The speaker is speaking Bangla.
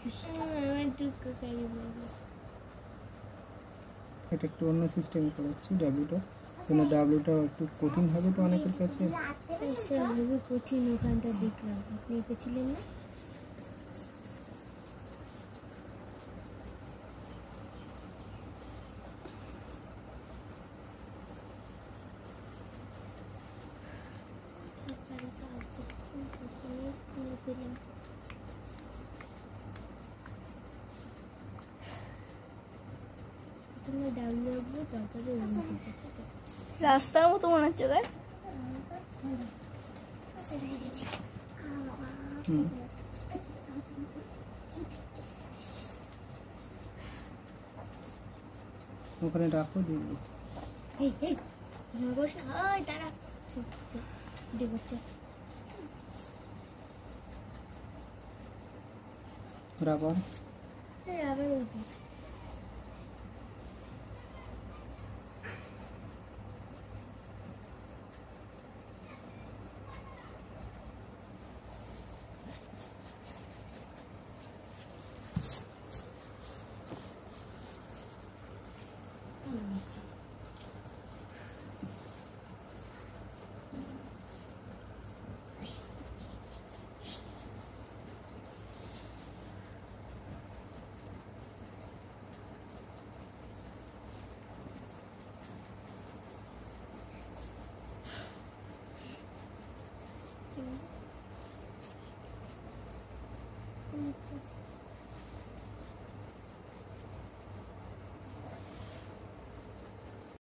আমার দুঃখ কারি বলবো। এটা একটু অন্য সিস্টেমে করাচ্ছি ডাব্লিউটা, কেন ডাব্লিউটা একটু কঠিন হবে তো অনেকের কাছে। খুবই কঠিন, ওখানটা দেখলাম আপনি এঁকেছিলেন না? তুমি ডাব্লিউ আঁকবো, তারপরে রাস্তার মতো মনে হচ্ছে তাই। ওখানে রাখো দেখবো। তারা দেখছে রাখো আবার ওই যে